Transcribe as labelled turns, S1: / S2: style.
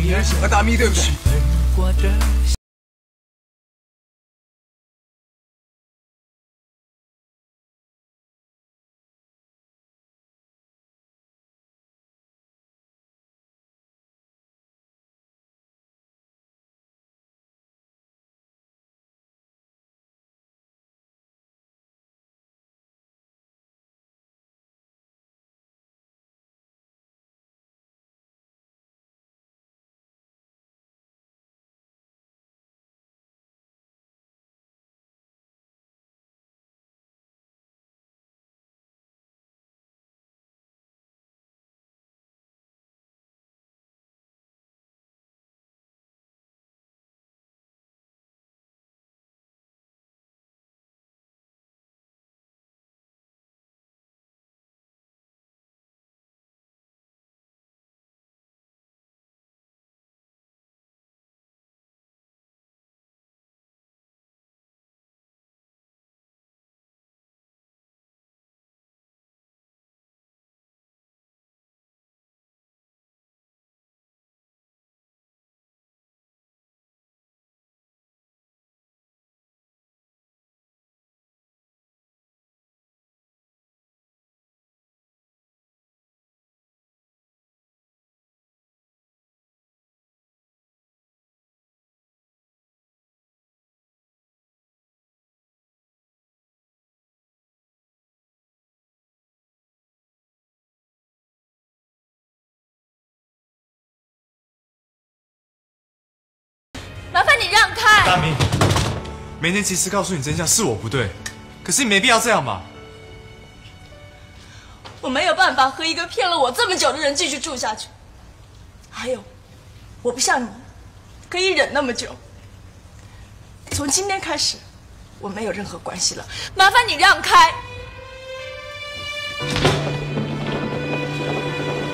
S1: 大咪，对不起。
S2: 麻烦你让开！
S3: 大明，梅年及时告诉你真相是我不对，可是你没必要这样吧？
S2: 我没有办法和一个骗了我这么久的人继续住下去。还有，我不像你，可以忍那么久。从今天开始，我没有任何关系了。麻烦你让开！